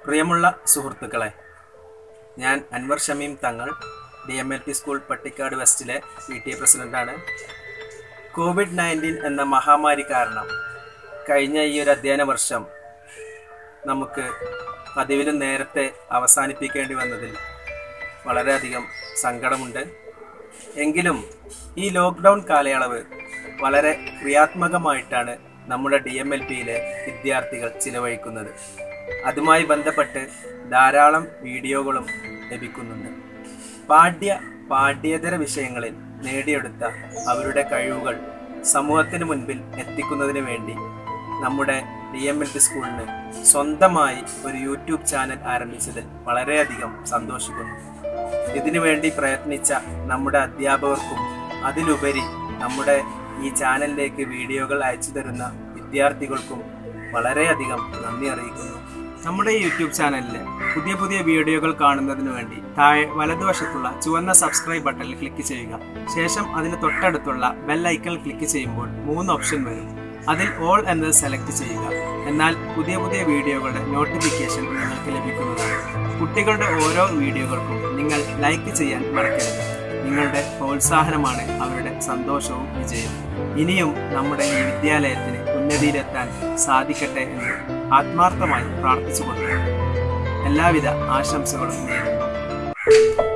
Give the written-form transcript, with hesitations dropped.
പ്രിയമുള്ള സുഹൃത്തുക്കളെ, ഞാൻ അൻവർ ഷമീം തങ്ങൾ, DMLP സ്കൂൾ പട്ടിക്കാട് വെസ്റ്റിലെ PTA പ്രസിഡൻ്റാണ്. COVID-19 എന്ന മഹാമാരി കാരണം കഴിഞ്ഞ ഈ ഒരു അധ്യയന വർഷം നമുക്ക് പതിവിലും നേരത്തെ അവസാനിപ്പിക്കേണ്ടി വന്നതിൽ വളരെയധികം സങ്കടമുണ്ട്. എങ്കിലും ഈ ലോക്ക്ഡൗൺ കാലയളവ് വളരെ ക്രിയാത്മകമായിട്ടാണ് നമ്മുടെ DMLPയിലെ വിദ്യാർത്ഥികൾ ചിലവഴിക്കുന്നത്. അതുമായി ബന്ധപ്പെട്ട് ധാരാളം വീഡിയോകളും ലഭിക്കുന്നുണ്ട്. പാഠ്യേതര വിഷയങ്ങളിൽ നേടിയെടുത്ത അവരുടെ കഴിവുകൾ സമൂഹത്തിന് മുൻപിൽ എത്തിക്കുന്നതിന് വേണ്ടി നമ്മുടെ DMLP സ്കൂളിന് സ്വന്തമായി ഒരു യൂട്യൂബ് ചാനൽ ആരംഭിച്ചതിൽ വളരെയധികം സന്തോഷിക്കുന്നു. ഇതിനു വേണ്ടി പ്രയത്നിച്ച നമ്മുടെ അധ്യാപകർക്കും അതിലുപരി നമ്മുടെ ഈ ചാനലിലേക്ക് വീഡിയോകൾ അയച്ചു തരുന്ന വിദ്യാർത്ഥികൾക്കും വളരെയധികം നന്ദി അറിയിക്കുന്നു. നമ്മുടെ ഈ യൂട്യൂബ് ചാനലിൽ പുതിയ വീഡിയോകൾ കാണുന്നതിന് വേണ്ടി താഴെ വലതുവശത്തുള്ള ചുവന്ന സബ്സ്ക്രൈബ് ബട്ടണിൽ ക്ലിക്ക് ചെയ്യുക. ശേഷം അതിന് തൊട്ടടുത്തുള്ള ബെൽ ഐക്കൺ ക്ലിക്ക് ചെയ്യുമ്പോൾ 3 ഓപ്ഷൻ വരും. അതിൽ ഓൾ എന്നത് സെലക്ട് ചെയ്യുക. എന്നാൽ പുതിയ വീഡിയോകളുടെ നോട്ടിഫിക്കേഷൻ നിങ്ങൾക്ക് ലഭിക്കുന്നതാണ്. കുട്ടികളുടെ ഓരോ വീഡിയോകൾക്കും നിങ്ങൾ ലൈക്ക് ചെയ്യാൻ മറക്കരുത്. നിങ്ങളുടെ പ്രോത്സാഹനമാണ് അവരുടെ സന്തോഷവും വിജയവും. ഇനിയും നമ്മുടെ ഈ വിദ്യാലയത്തിന് ഉന്നതിയിലെത്താൻ സാധിക്കട്ടെ എന്ന് ആത്മാർത്ഥമായി പ്രാർത്ഥിച്ചുകൊണ്ട് എല്ലാവിധ ആശംസകളും നേരുന്നു.